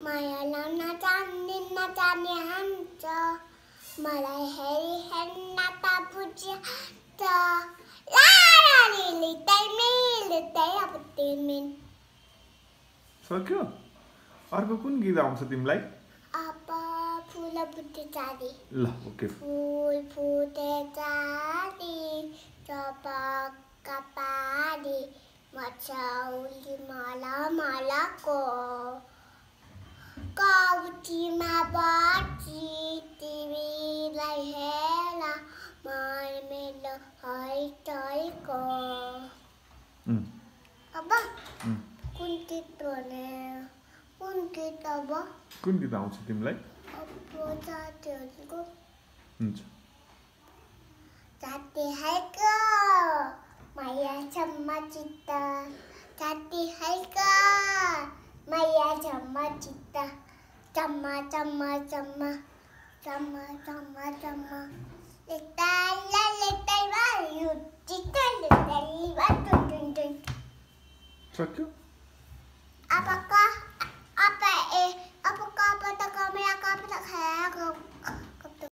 मायाला नचाने हान्छ मलाई हेरी हेर्न त बुझ्छ लाली लितै अब तिमी सक्यो अर्को कुन गीत आउँछ तिमीलाई अब फुल फुटे चाँदी ल ओके फुल फुटे चाँदी चपक्क पारी मचाउली मलको कौटीमा बची तिमीलाई हेर मन मेरो हैटैको अब कुन गीत अब कुन गीत आउँछ तिमीलाई अब साथीहरूको हुन्छ साथीहरूको माया सम्म चित्त साथीहरूको माया सम्म चित्त चम्मा चम्मा चम्मा चम्मा चम्मा चम्मा लेताई भयो चित्त लेताई भयो सक्यो अब